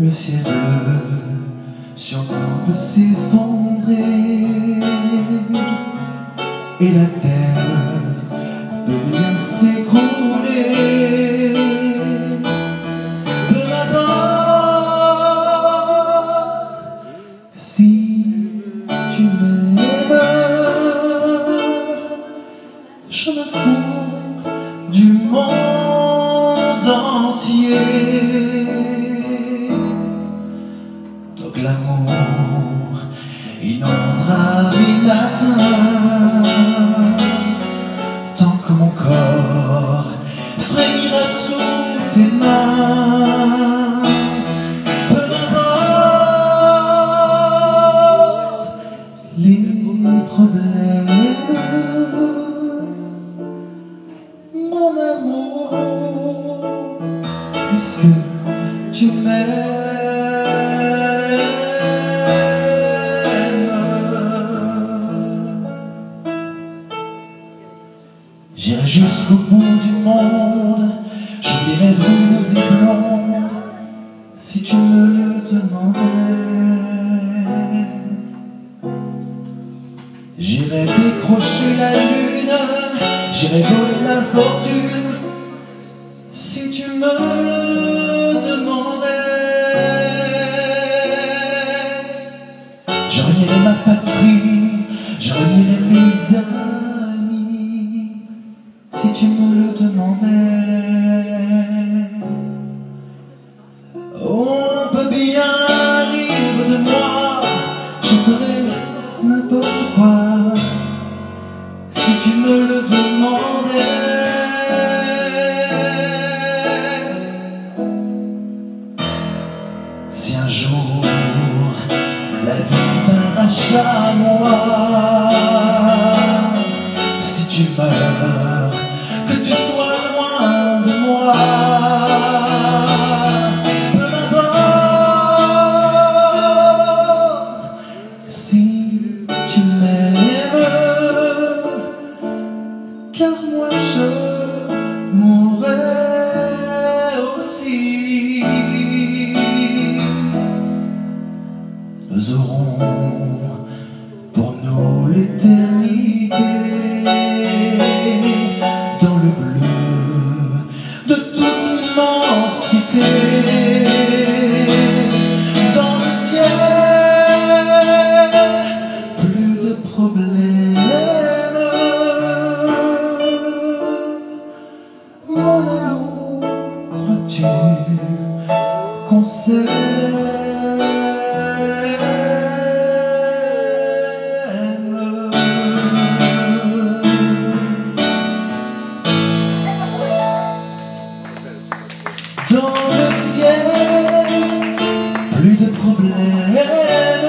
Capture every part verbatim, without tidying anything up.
Le ciel bleu sur nous peut s'effondrer et la terre peut bien s'écrouler. Peu importe si tu m'aimes, je me fous du monde entier. Donc l'amour inondera mes matins, tant que mon corps frémira sous tes mains. Peu importe les problèmes, mon amour, puisque tu m'aimes. J'irai jusqu'au bout du monde, j'oublierai brunes et blondes, si tu me le demandais. J'irai décrocher la lune, j'irai voler la fortune, si tu me le demandais. Je renierai ma patrie, je renierai mes amis, si tu me le demandais. On peut bien rire de moi, je ferai n'importe quoi, si tu me le demandais. Si un jour la vie t'arrache à moi, si tu meurs, que tu sois loin de moi. Peu importe si tu m'aimes, car moi je mourrai aussi. Nous aurons pour nous l'éternité dans le bleu de toute l'immensité. Dans le ciel, plus de problèmes. Mon amour, crois-tu qu'on s'aime? Dans le ciel, plus de problèmes.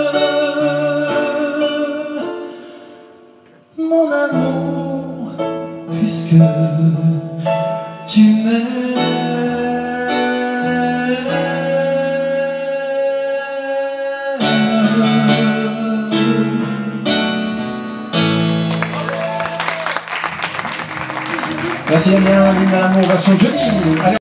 Mon amour, puisque tu m'aimes. Merci Damien, Lina Amour version Johnny.